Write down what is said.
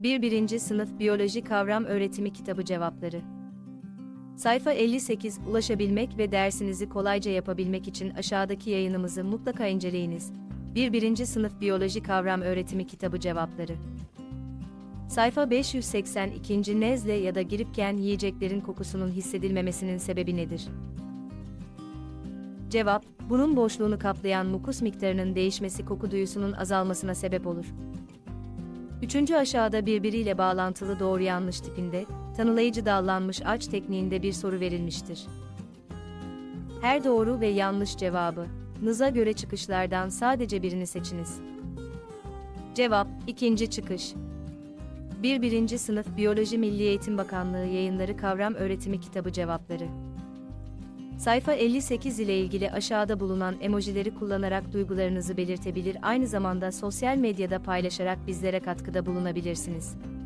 1. Sınıf Biyoloji Kavram Öğretimi Kitabı Cevapları. Sayfa 58. Ulaşabilmek ve dersinizi kolayca yapabilmek için aşağıdaki yayınımızı mutlaka inceleyiniz. 1. Sınıf Biyoloji Kavram Öğretimi Kitabı Cevapları. Sayfa 582. Nezle ya da gripken yiyeceklerin kokusunun hissedilmemesinin sebebi nedir? Cevap, bunun boşluğunu kaplayan mukus miktarının değişmesi koku duyusunun azalmasına sebep olur. 3. Aşağıda birbiriyle bağlantılı doğru yanlış tipinde, tanılayıcı dallanmış ağaç tekniğinde bir soru verilmiştir. Her doğru ve yanlış cevabı, nıza göre çıkışlardan sadece birini seçiniz. Cevap, 2. çıkış. 1. Sınıf Biyoloji Milli Eğitim Bakanlığı Yayınları Kavram Öğretimi Kitabı Cevapları. Sayfa 58 ile ilgili aşağıda bulunan emojileri kullanarak duygularınızı belirtebilir, aynı zamanda sosyal medyada paylaşarak bizlere katkıda bulunabilirsiniz.